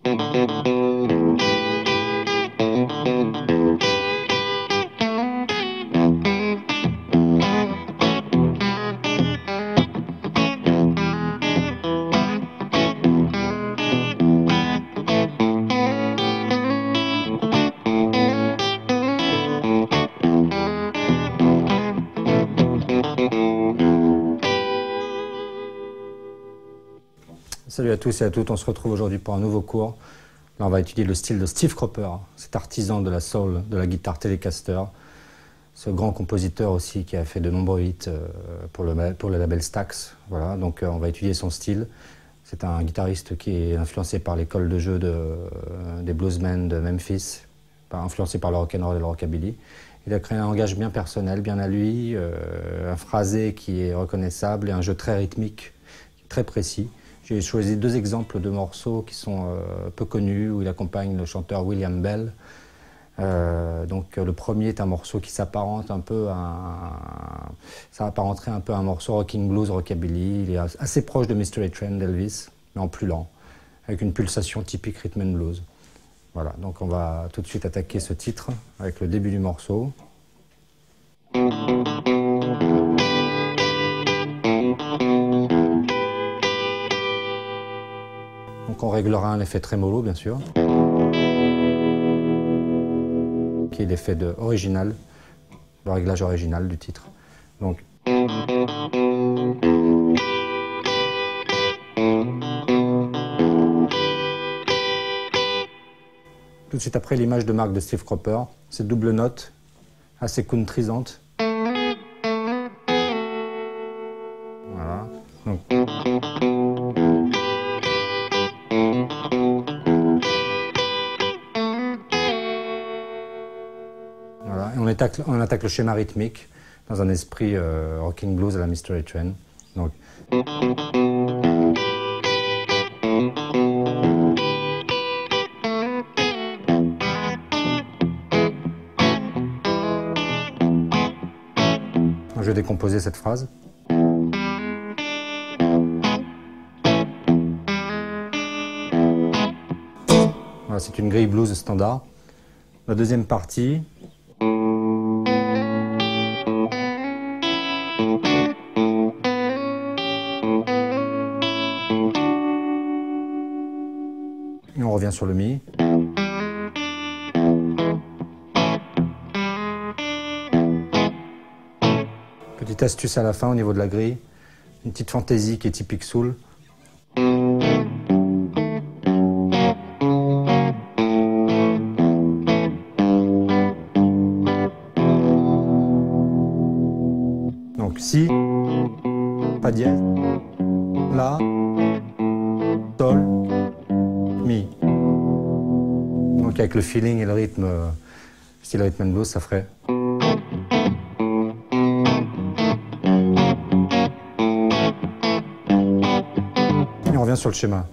Salut à tous et à toutes, on se retrouve aujourd'hui pour un nouveau cours. Là, on va étudier le style de Steve Cropper, cet artisan de la soul, de la guitare Telecaster, ce grand compositeur aussi qui a fait de nombreux hits pour le label Stax. Voilà, donc on va étudier son style. C'est un guitariste qui est influencé par l'école de jeu des bluesmen de Memphis, influencé par le rock'n'roll et le rockabilly. Il a créé un langage bien personnel, bien à lui, un phrasé qui est reconnaissable et un jeu très rythmique, très précis. J'ai choisi deux exemples de morceaux qui sont peu connus, où il accompagne le chanteur William Bell. Donc le premier est un morceau qui s'apparenterait un peu à un morceau rocking blues, rockabilly. Il est assez proche de Mystery Train d'Elvis, mais en plus lent, avec une pulsation typique rhythm and blues. Voilà, donc on va tout de suite attaquer ce titre avec le début du morceau. Donc on réglera un effet trémolo, bien sûr, qui est l'effet original, le réglage original du titre. Donc, tout de suite après, l'image de marque de Steve Cropper, cette double note assez countrysante. Voilà. Donc, voilà. Et on attaque le schéma rythmique dans un esprit rocking blues à la Mystery Train. Donc, je vais décomposer cette phrase. Voilà, c'est une grille blues standard. La deuxième partie. Et on revient sur le mi. Petite astuce à la fin au niveau de la grille, une petite fantaisie qui est typique soul. Donc si, pas dièse, la, sol, mi. Donc avec le feeling et le rythme, style rhythm and blues, ça ferait. Et on revient sur le schéma.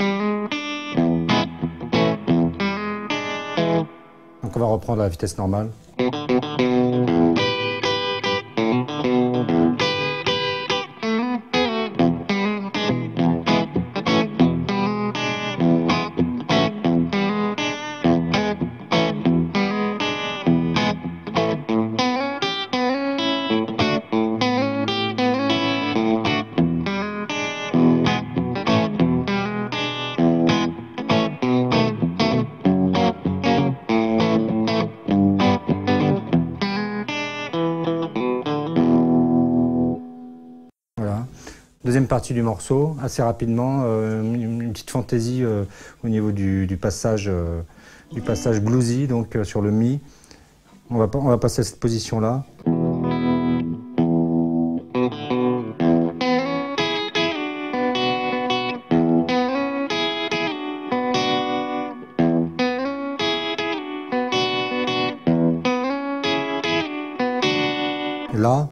Donc on va reprendre à la vitesse normale. Deuxième partie du morceau, assez rapidement, une petite fantaisie au niveau du passage bluesy, donc sur le mi. On va passer à cette position-là. Et là.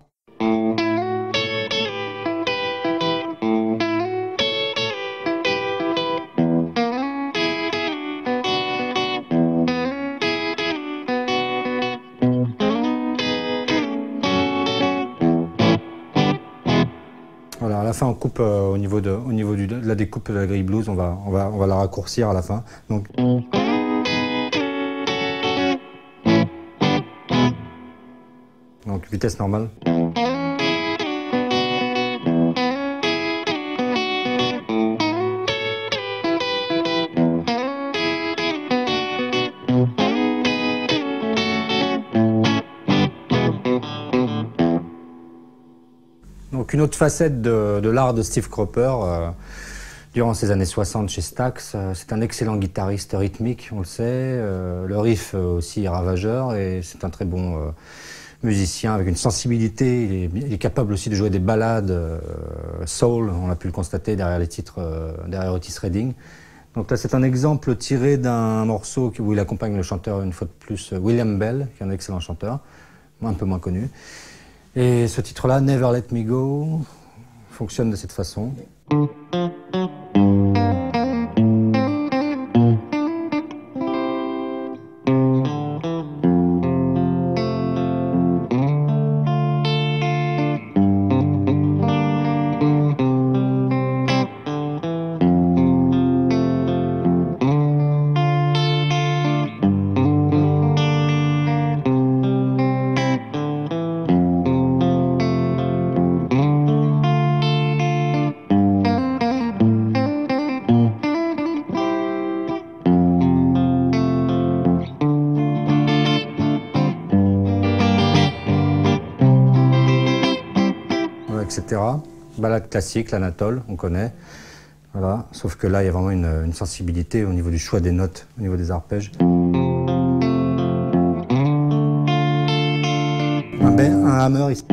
Voilà, à la fin on coupe au niveau de la découpe de la grille blues, on va la raccourcir à la fin. Donc vitesse normale. Donc une autre facette de l'art de Steve Cropper, durant ces années 60 chez Stax, c'est un excellent guitariste rythmique, on le sait, le riff aussi est ravageur et c'est un très bon musicien avec une sensibilité, il est capable aussi de jouer des ballades soul, on a pu le constater derrière les titres, derrière Otis Redding. Donc là c'est un exemple tiré d'un morceau où il accompagne le chanteur une fois de plus, William Bell, qui est un excellent chanteur, un peu moins connu. Et ce titre-là, Never Let Me Go, fonctionne de cette façon. Etc. Ballade classique, l'Anatole, on connaît. Voilà. Sauf que là, il y a vraiment une sensibilité au niveau du choix des notes, au niveau des arpèges. Un hammer ici.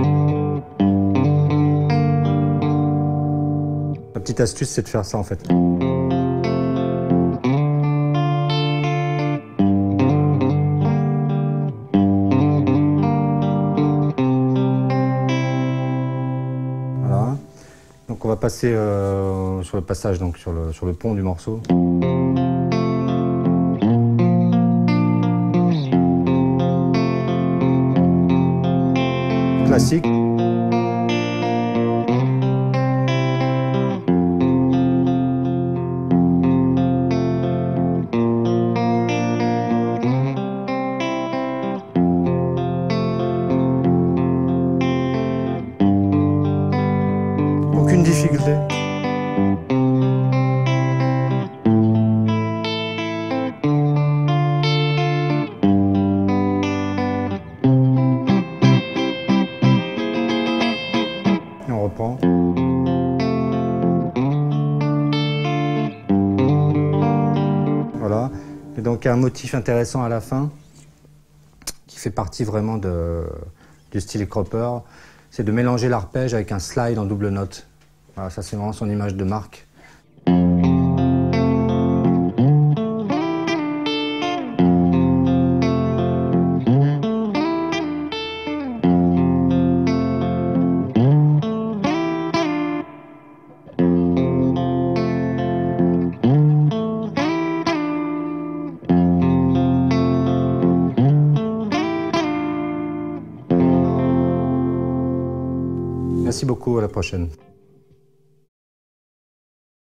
La petite astuce, c'est de faire ça en fait. Donc on va passer sur le passage, donc sur le pont du morceau. Classique. Aucune difficulté. Et on reprend. Voilà. Et donc il y a un motif intéressant à la fin qui fait partie vraiment du style Cropper. C'est de mélanger l'arpège avec un slide en double note. Voilà, ça c'est vraiment son image de marque. Merci beaucoup, à la prochaine.